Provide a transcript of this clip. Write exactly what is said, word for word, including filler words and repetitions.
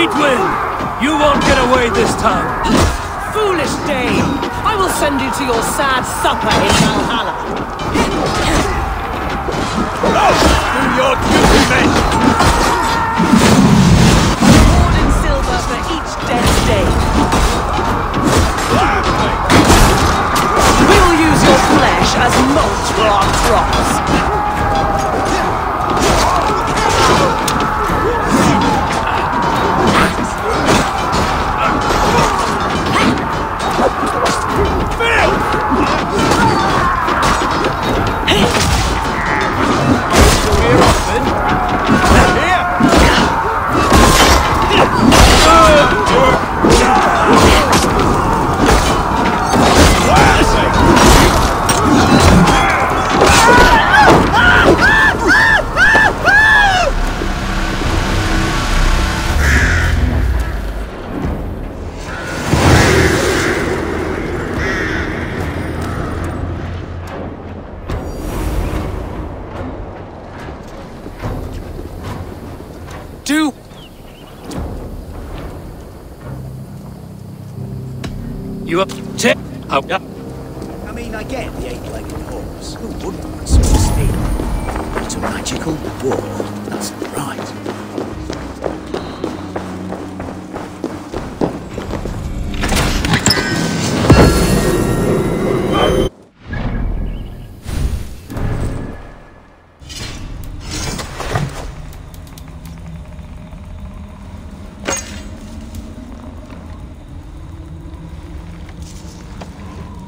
Deedwin! You won't get away this time! Foolish dame! I will send you to your sad supper in Valhalla! Do your duty, men! Reward in silver for each dead dame. We will use your flesh as mulch for our crops. Do you up to oh, yeah. I mean, I get the eight-legged horse. Who wouldn't want some steel? But a magical war, that's